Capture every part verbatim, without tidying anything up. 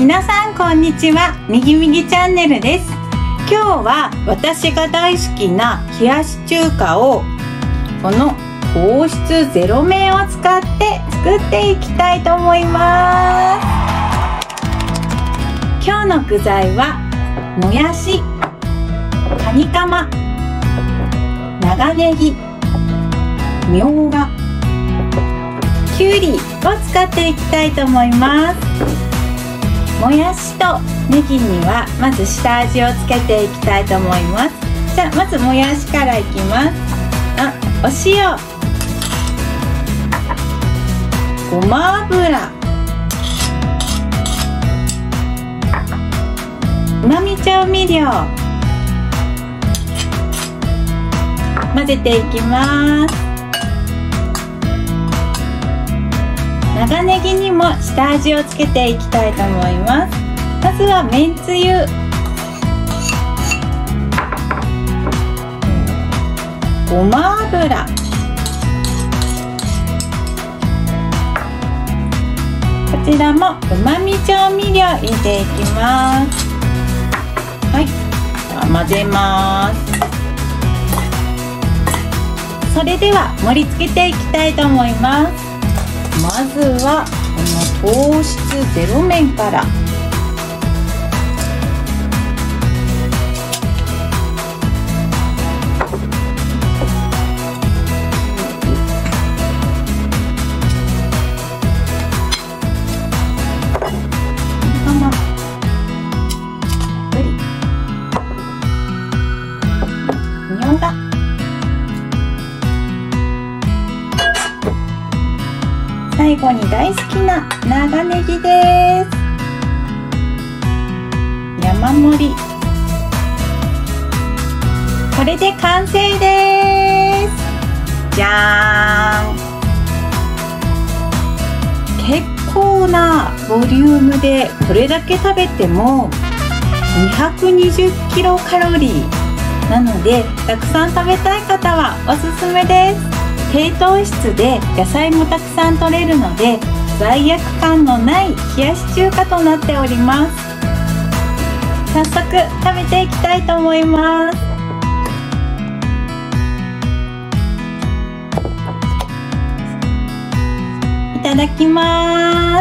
皆さんこんにちは、みぎみぎチャンネルです。今日は私が大好きな冷やし中華をこの糖質ゼロ麺を使って作っていきたいと思います。今日の具材はもやし、カニカマ、長ネギ、みょうが、きゅうりを使っていきたいと思います。もやしとネギにはまず下味をつけていきたいと思います。じゃあまずもやしからいきます。あ、お塩、ごま油、うまみ調味料、混ぜていきます。長ネギにも下味をつけていきたいと思います。まずはめんつゆ、ごま油、こちらもうまみ調味料入れていきます。はい、では混ぜます。それでは盛り付けていきたいと思います。まずはこの糖質ゼロ麺から。みょうが、最後に大好きな長ネギです。山盛り。これで完成です。じゃーん。結構なボリュームでこれだけ食べてもにひゃくにじゅっキロカロリーなので、たくさん食べたい方はおすすめです。低糖質で野菜もたくさん取れるので罪悪感のない冷やし中華となっております。早速食べていきたいと思います。いただきます。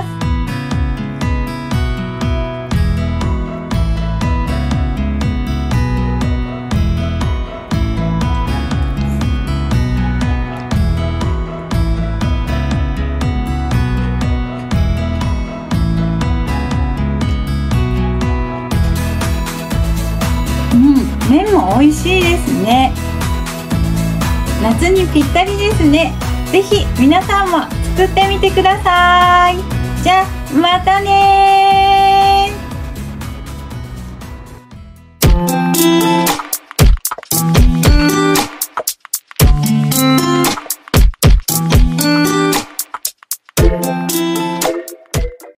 うん、麺も美味しいですね。夏にぴったりですね。ぜひ皆さんも作ってみてください。じゃあまたねー。